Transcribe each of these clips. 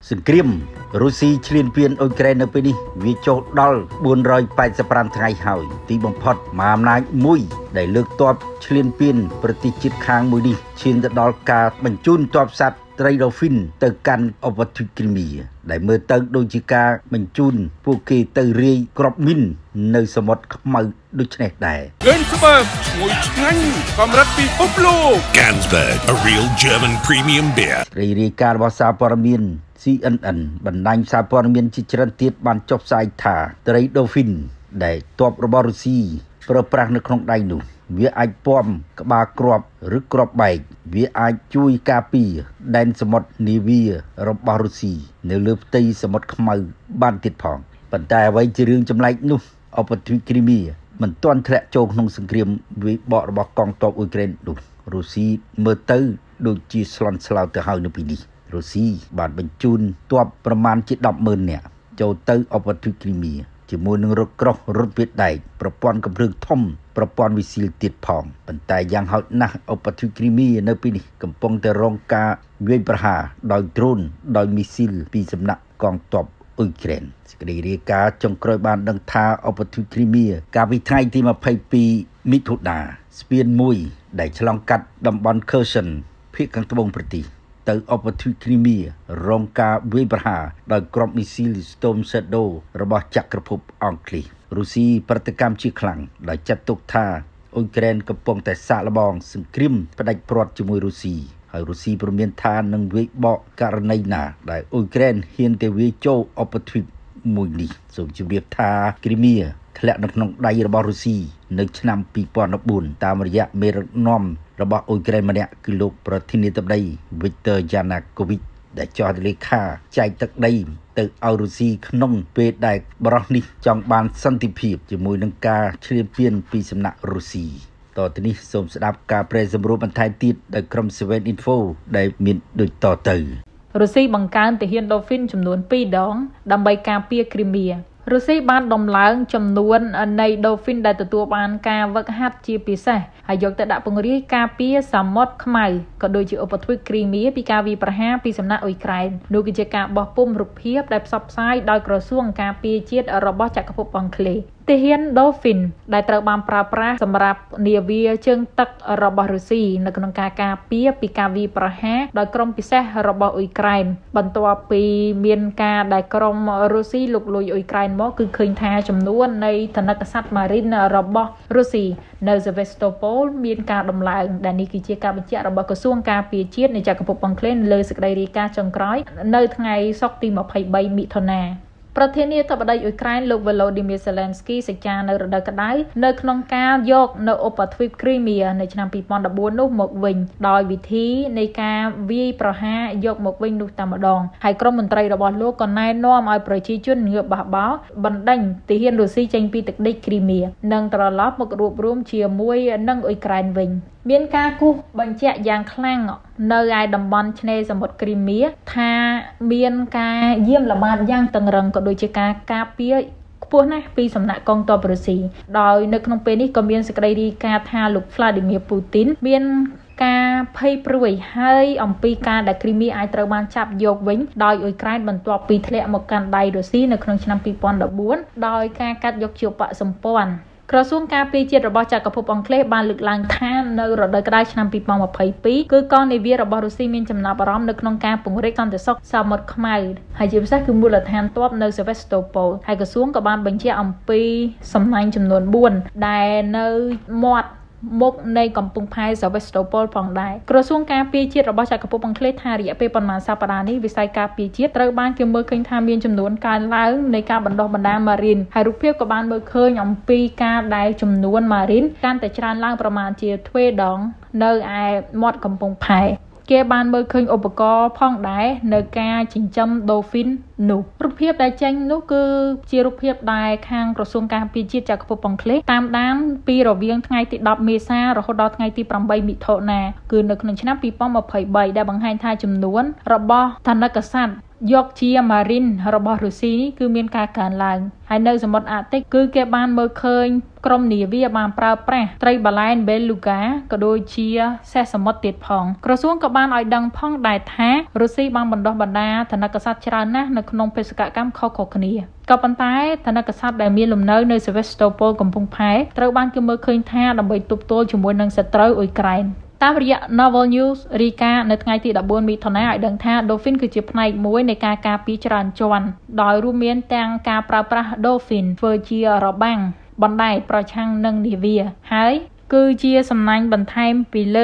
សង្គ្រាមរុស្ស៊ីឈ្លានពានអ៊ុយក្រែននៅពេលនេះវាចូលដល់485ថ្ងៃហើយទីបំផុតមហាអំណាចមួយដែលលើកទ័ពឈ្លានពានប្រទេសជិតខាងមួយនេះឈានទៅដល់ការបញ្ជូនទ័ពសត្វត្រី dolphin ទៅកាន់ឧបទ្វីបគ្រីមៀដែលមើលទៅដូចជាការបញ្ជូនពួកគេទៅរាយគ្រាប់មីននៅសមុទ្រខ្មៅដូចនេះដែរ Gansberg ឈ្ងុយឆ្ងាញ់កម្រិតពិភពលោក Gansberg a real German premium beer រាយការណ៍របស់សារព័ត៌មាន CNN បណ្ដាញសារព័ត៌មានជាច្រើនទៀតបានចុះផ្សាយថាត្រី dolphin ដែលទ័ពរបស់រុស្ស៊ីប្រើប្រាស់នៅក្នុងដៃនោះវាអាចពំក្បាលគ្រាប់ឬគ្រាប់បែកវាអាចជួយការពារដែនសមុទ្រនាវារបស់រុស្ស៊ីនៅលើផ្ទៃសមុទ្រខ្មៅបានទៀតផងប៉ុន្តែអ្វីជារឿងចម្លែកនោះឧបទ្វីបគ្រីមៀមិនទាន់ធ្លាក់ចូលក្នុងសង្គ្រាមវាយបករបស់កងទ័ពអ៊ុយក្រែននោះរុស្ស៊ីមើលទៅដូចជាស្លន់ស្លោទៅហើយនៅពេលនេះរុស្ស៊ីបានបញ្ជូនទ័ពប្រមាណជា 10,000 នាក់ចូលទៅឧបទ្វីបគ្រីមៀជាមួយនឹងរថក្រោះរថវិដែកប្រព័ន្ធកំភ្លើងធំប្រព័ន្ធវិស៊ីលទៀតផងប៉ុន្តែយ៉ាងហោចណាស់ឧបទ្វីបគ្រីមៀនៅពេលនេះកំពុងតែរងការវាយប្រហារដោយដ្រូនដោយមីស៊ីលពីសំណាក់កងទ័ពអ៊ុយក្រែនសេចក្តីរាយការណ៍ចុងក្រោយបានដឹងថាឧបទ្វីបគ្រីមៀកាលពីថ្ងៃទី22មិថុនាស្ពានមួយដែលឆ្លងកាត់តំបន់ Kherson ភាគខាងត្បូងប្រទេសទៅឧបទ្វីបគ្រីមៀរងការវាយប្រហារដោយក្រុមមីស៊ីល Storm Shadow របស់ចក្រភពអង់គ្លេសរុស្ស៊ីប្រតិកម្មជាខ្លាំងដោយចាត់ទុកថាអ៊ុយក្រែនកំពុងតែសាកល្បងសង្គ្រាមផ្ដាច់ព្រាត់ជាមួយរុស្ស៊ីហើយរុស្ស៊ីព្រមានថានឹងវាយបកករណីណាដែលអ៊ុយក្រែនហ៊ានទៅវាយចូលឧបទ្វីបមួយនេះសូមជម្រាបថាគ្រីមៀធ្លាក់នៅក្នុងដៃរបស់រុស្ស៊ីនៅឆ្នាំ2014តាមរយៈមេដឹកនាំរបស់អ៊ុយក្រែនម្នាក់គឺលោកប្រធានាធិបតី Viktor Yanukovych ដែលចោទលេខាចែកទឹកដីទៅឲ្យរុស្ស៊ីក្នុងពេលដែលបរិះនេះចង់បានសន្តិភាពជាមួយនឹងការឈ្លានពានពីសំណាក់រុស្ស៊ីតទៅនេះសូមស្ដាប់ការប្រែសម្រួលបន្ថែមទៀតដោយក្រុម Seven Info ដែលមានដូចតទៅរុស្ស៊ីបង្កើនទាហាន dolphin ចំនួន2 ដងដើម្បីការពារគ្រីមៀរុស្ស៊ីបានដំឡើងចំនួននៃ dolphin ដែលទទួលបានការវឹកហាត់ជាពិសេសហើយយកទៅដាក់ពង្រាយការពារសមុទ្រខ្មៅក៏ដូចជាឧបទ្វីបគ្រីមៀពីការវាយប្រហារពីសំណាក់អ៊ុយក្រែននោះគឺជាការបោះពុម្ពរូបភាពដែលផ្សព្វផ្សាយដោយក្រសួងការពារជាតិរបស់ចក្រភពអង់គ្លេសទាហាន dolphin ដែលត្រូវបានប្រើប្រាស់សម្រាប់នាវាជើងទឹករបស់រុស្ស៊ីនៅក្នុងការការពារពីការវាយប្រហារដោយក្រុមពិសេសរបស់អ៊ុយក្រែនបន្ទាប់ពីមានការដែលក្រុមរុស្ស៊ីលុកលុយអ៊ុយក្រែនមកគឺឃើញថាចំនួននៃថនិកសត្វម៉ារីនរបស់រុស្ស៊ីនៅ Sevastopol មានការដំឡើងដែលនេះគឺជាការបញ្ជាក់របស់ក្រសួងការពារជាតិនៃចក្រភពអង់គ្លេសលើសេចក្តីរាយការណ៍ចុងក្រោយនៅថ្ងៃសុក្រទី23មិថុនាប្រធានាធិបតីអ៊ុយក្រែនលោក Volodymyr Zelensky សច្ចានៅរដូវក្តៅនៅក្នុងការយកនៅឧបទ្វីបគ្រីមៀនៅឆ្នាំ2014នោះមកវិញដោយវិធីនៃការវាយប្រហារយកមកវិញនោះតែម្ដងហើយក្រុមមន្ត្រីរបស់លោកក៏ណែនាំឲ្យប្រជាជនងើបបះបោរបណ្ដេញទាហានរុស្ស៊ីចេញពីទឹកដីគ្រីមៀនិងត្រឡប់មករួបរวมជាមួយនឹងអ៊ុយក្រែនវិញមានការគូសបញ្ជាក់យ៉ាងខ្លាំងនៅឯតំបន់ឆ្នេរសមុទ្រគ្រីមៀថាមានការយាមល្បាតយ៉ាងតឹងរ៉ឹងក៏ដូចជាការការពារខ្ពស់ណាស់ពីសំណាក់កងទ័ពរុស្ស៊ីដោយនៅក្នុងពេលនេះក៏មានសេចក្តីរាយការណ៍ថាលោក Vladimir Putin មានការភ័យព្រួយហើយអំពីការដែលគ្រីមៀអាចត្រូវបានចាប់យកវិញដោយអ៊ុយក្រែនបន្ទាប់ពីធ្លាក់មកកាន់ដៃរុស្ស៊ីនៅក្នុងឆ្នាំ2014ដោយការកាត់យកជាបសម្ព័ន្ធក្រសួងការពារជាតិរបស់ចក្រភពអង់គ្លេសបានលើកឡើងថានៅរដូវក្តៅឆ្នាំ2022គឺកងនាវារបស់រុស្ស៊ីមានចំណាប់អារម្មណ៍នៅក្នុងការពង្រីកសន្តិសុខសមុទ្រខ្មៅហើយជាពិសេសគឺមូលដ្ឋានទ័ពនៅ Sevastopol ហើយក្រសួងក៏បានបញ្ជាក់អំពីសំណាញ់ចំនួន4ដែលនៅមាត់មុខនៃកំពង់ផែ Sevastopol ផងដែរក្រសួងការពារជាតិរបស់ចក្រភពអង់គ្លេសថារយៈពេលប៉ុន្មានសប្តាហ៍នេះវិស័យការពារជាតិត្រូវបានគេមើលឃើញថាមានចំនួនកើនឡើងនៃការបណ្ដុះបណ្ដាលម៉ារីនហើយរូបភាពក៏បានមើលឃើញអំពីការដែលចំនួនម៉ារីនកាន់តែច្រើនឡើងប្រមាណជាទ្វេដងនៅឯមាត់កំពង់ផែគេបានមើលឃើញឧបករណ៍ផងដែរនៅការចិញ្ចឹម dolphin នោះរូបភាពដែលចេញនោះគឺជារូបភាពដែលខាងក្រសួងការពារជាតិចក្រភពអង់គ្លេសតាមដានពីរវាងថ្ងៃទី10មេសារហូតដល់ថ្ងៃទី8មិថុនាគឺនៅក្នុងឆ្នាំ2023ដែលបង្ហាញថាចំនួនរបស់ថនិកសត្វយកជា marine របស់រុស្ស៊ីនេះគឺមានការកើនឡើងហើយនៅសមុទ្រអាតិកគឺគេបានមើលឃើញក្រុមនាវាបានប្រើប្រាស់ត្រីបាឡែន Beluga ក៏ដូចជាសេះសមុទ្រទៀតផងក្រសួងក៏បានឲ្យដឹងផងដែរថារុស្ស៊ីបានបណ្ដុះបណ្ដាលថនិកសត្វច្រើនណាស់នៅក្នុងបេសកកម្មខុសៗគ្នាក៏ប៉ុន្តែថនិកសត្វដែលមានលំនៅនៅ Sevastopol កំពង់ផែត្រូវបានគេមើលឃើញថាដើម្បីទប់ទល់ជាមួយនឹងសត្រូវអ៊ុយក្រែនតាមរយៈ Novel News រីកានៅថ្ងៃទី14មិថុនាឲ្យដឹងថា Dolphin គឺជាផ្នែកមួយនៃការការពារច្រើនជាន់ដោយរួមមានទាំងការប្រើប្រាស់ Dolphin ធ្វើជារបាំងបណ្ដែតប្រឆាំងនឹងនាវាហើយគឺជាសំណាញ់បន្ថែមពីលើ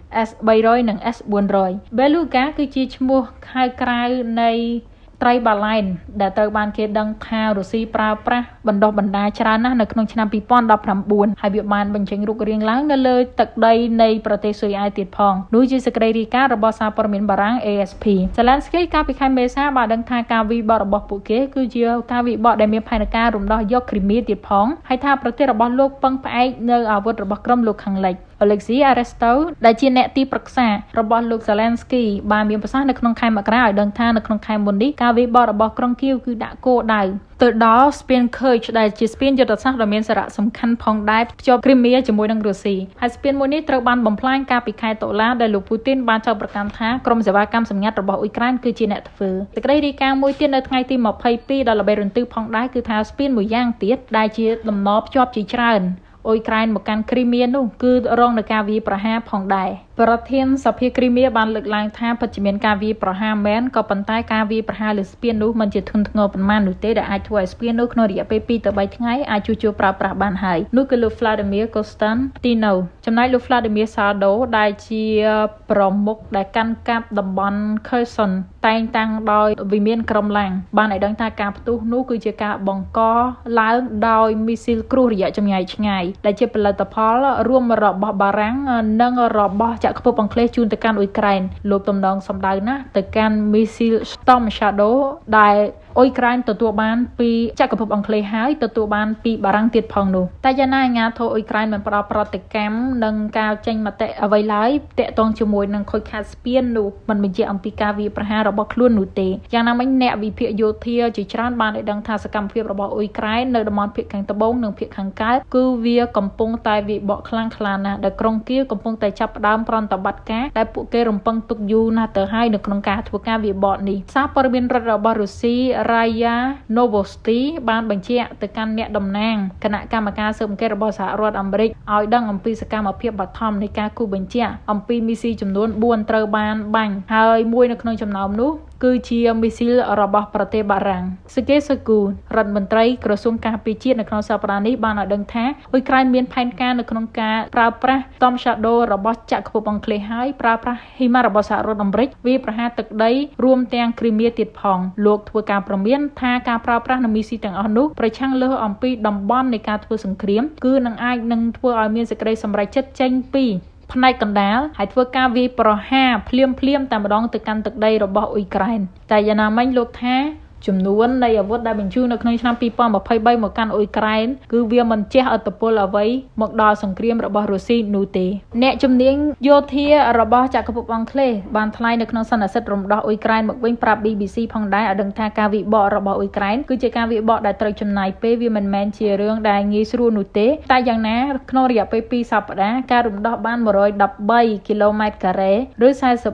S300 និង S400 Beluga គឺជាឈ្មោះហៅក្រៅនៃត្រីបាឡែនដែលត្រូវបានគេដឹងថារុស្ស៊ីប្រើប្រាស់បណ្ដុះបណ្ដាលច្រើនណាស់នៅក្នុងឆ្នាំ2019ហើយវាបានបញ្ចេញរូបរាងឡើងនៅលើទឹកដីនៃប្រទេសស៊ុយអែតទៀតផងនោះជាសេចក្តីរាយការណ៍របស់សារព័ត៌មានបារាំង AFP សាឡែនស្គីកាលពីខែមេសាបានដឹងថាការវិវត្តរបស់ពួកគេគឺជាការវិវត្តដែលមានផែនការរំដោះយកគ្រីមៀទៀតផងហើយថាប្រទេសរបស់លោកពឹងផ្អែកនៅអាវុធរបស់ក្រុមលោកខាងលិចAlexei Aresto ដែលជាអ្នកទីប្រឹក្សារបស់លោក Zelensky បានមានប្រសាសន៍នៅក្នុងខែមករាឲ្យដឹងថានៅក្នុងខែមុននេះការវិវត្តរបស់ក្រុងគៀវគឺដាក់គោលដៅទៅដល់ស្ពាន Kerch ដែលជាស្ពានយុទ្ធសាស្ត្រដ៏មានសារៈសំខាន់ផងដែរភ្ជាប់គ្រីមៀជាមួយនឹងរុស្ស៊ីហើយស្ពានមួយនេះត្រូវបានបំផ្លាញកាលពីខែតុលាដែលលោកពូទីនបានចោទប្រកាន់ថាក្រុមសេវាកម្មសម្ងាត់របស់អ៊ុយក្រែនគឺជាអ្នកធ្វើសេចក្តីរាយការណ៍មួយទៀតនៅថ្ងៃទី22ដល់ល្បីរន្ទឺផងដែរគឺថាស្ពានមួយយ៉ាងទៀតដែលជាដំណភ្ជាប់ជាច្រើនអ៊ុយក្រែនមកកាន់គ្រីមៀនោះគឺរងនឹងការវាយប្រហារផងដែរប្រធានសភាគ្រីមៀបានលើកឡើងថាពិតជាមានការវាយប្រហារមែនក៏ប៉ុន្តែការវាយប្រហារលើស្ពាននោះមិនជាធ្ងន់ធ្ងរប៉ុន្មាននោះទេដែលអាចធ្វើឲ្យស្ពាននោះក្នុងរយៈពេល2ទៅ3ថ្ងៃអាចជួសជុលប្រើប្រាស់បានហើយនោះគឺលោក Vladimir Konstantino ចំណែកលោក Vladimir Saldo ដែលជាប្រមុខដែលកាន់កាប់តំបន់ Kherson តែងតាំងដោយវិមានក្រុមឡាំងបានឲ្យដឹងថាការផ្ទុះនោះគឺជាការបង្កឡើងដោយមីស៊ីលគ្រូរយៈចម្ងាយឆ្ងាយដែលជាផលិតផលរួមរបស់បារាំងនិងរបស់ចក្រភពអង់គ្លេសជូនទៅកាន់អ៊ុយក្រែនលោកតំណងសម្ដៅណាស់ទៅកាន់មីស៊ីល Storm Shadow ដែលអ៊ុយក្រែនទទួលបានពីចក្រភពអង់គ្លេសហើយទទួលបានពីបារាំងទៀតផងនោះតែយ៉ាងណាអាជ្ញាធរអ៊ុយក្រែនមិនផ្ដល់ប្រតិកម្មនឹងការចេញមតិអ្វីឡើយទាក់ទងជាមួយនឹងខូចខាតស្ពាននោះមិនបញ្ជាក់អំពីការវាយប្រហាររបស់ខ្លួននោះទេយ៉ាងណាមិញអ្នកវិភាគយោធាជាច្រើនបានឲ្យដឹងថាសកម្មភាពរបស់អ៊ុយក្រែននៅតំបន់ភាគខាងត្បូងនិងភាគខាងកើតគឺវាកំពុងតែវិបកខ្លាំងក្លាណាស់ដែលក្រុងគៀវកំពុងតែចាប់ផ្ដើមប្រតិបត្តិការដែលពួកគេរំពឹងទុកយូរណាស់ទៅហើយនៅក្នុងការធ្វើការវិបកនេះសារព័ត៌មានរដ្ឋរបស់រុស្ស៊ីRaya Novosti បានបញ្ជាក់ទៅកាន់អ្នកតំណាងគណៈកម្មការស៊ើបអង្កេតរបស់សហរដ្ឋអាមេរិកឲ្យដឹងអំពីសកម្មភាពបឋមនៃការគូបញ្ជាក់អំពីមីស៊ីចំនួន4ត្រូវបានបាញ់ហើយមួយនៅក្នុងចំណោមនោះគឺជាមីស៊ីលរបស់ប្រទេសបារាំងសេកេសគូរដ្ឋមន្ត្រីក្រសួងការពារជាតិនៅក្នុងសប្តាហ៍នេះបានឲ្យដឹងថាអ៊ុយក្រែនមានផែនការនៅក្នុងការប្រើប្រាស់ Storm Shadow របស់ចក្រភពអង់គ្លេសហើយប្រើប្រាស់ហ៊ីម៉ារបស់សហរដ្ឋអាមេរិកវាប្រហារទឹកដីរួមទាំងគ្រីមៀទៀតផងលោកធ្វើការព្រមានថាការប្រើប្រាស់នូវមីស៊ីទាំងអស់នោះប្រឆាំងលើសអំពីតំបន់នៃការធ្វើសង្គ្រាមគឺនឹងអាចនឹងធ្វើឲ្យមានសេចក្តីសម្រេចចិត្តចេញពីផ្នែកកណ្ដាលហើយធ្វើការវាយប្រហារភ្លាមតែម្ដងទៅកាន់ទឹកដីរបស់អ៊ុយក្រែនតែយ៉ាងណាមិញលោកថាចំនួននៃអាវុធដែលបញ្ជូននៅក្នុងឆ្នាំ2023មកកាន់អ៊ុយក្រែនគឺវាមិនជះឥទ្ធិពលអ្វីមកដល់សង្គ្រាមរបស់រុស្ស៊ីនោះទេអ្នកជំនាញយោធារបស់ចក្រភពអង់គ្លេសបានថ្លែងនៅក្នុងសន្និសីទរំដោះអ៊ុយក្រែនមកវិញប្រាប់ BBC ផងដែរឲ្យដឹងថាការវិបករបស់អ៊ុយក្រែនគឺជាការវិបកដែលត្រូវចំណាយពេលវាមិនមែនជារឿងដែលងាយស្រួលនោះទេតែយ៉ាងណាក្នុងរយៈពេល2សប្តាហ៍ការរំដោះបាន113គីឡូម៉ែត្រការ៉េឬ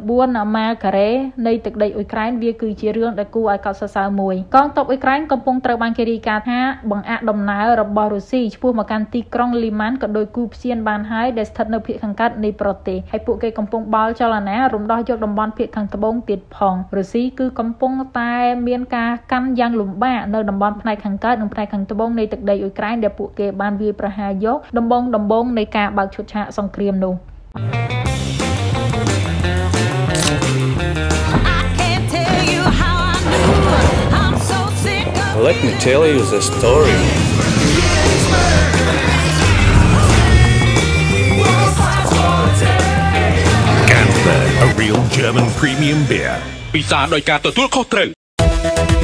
44ម៉ាលការ៉េនៃទឹកដីអ៊ុយក្រែនវាគឺជារឿងដែលគួរឲ្យកោតសរសើរកងទ័ពអ៊ុយក្រែនកំពុងត្រូវបានគេរាយការណ៍ថាបង្អាក់ដំណើររបស់រុស្ស៊ីឆ្ពោះមកកាន់ទីក្រុងលីម៉ាន់ក៏ដោយគូព្យានបានហើយដែលស្ថិតនៅភាគខាងកើតនៃប្រទេសហើយពួកគេកំពុងបោលចលនារំដោះយកតំបន់ភាគខាងត្បូងទៀតផងរុស្ស៊ីគឺកំពុងតែមានការកាន់យ៉ាងលំបាកនៅតំបន់ផ្នែកខាងកើតនិងផ្នែកខាងត្បូងនៃទឹកដីអ៊ុយក្រែនដែលពួកគេបានវាយប្រហារយកដំបូងនៃការបើកឈុតឆាកសង្គ្រាមនោះ Let me tell you the story. Canada, a real German premium beer. ពិសាដោយការទទួលខុសត្រូវ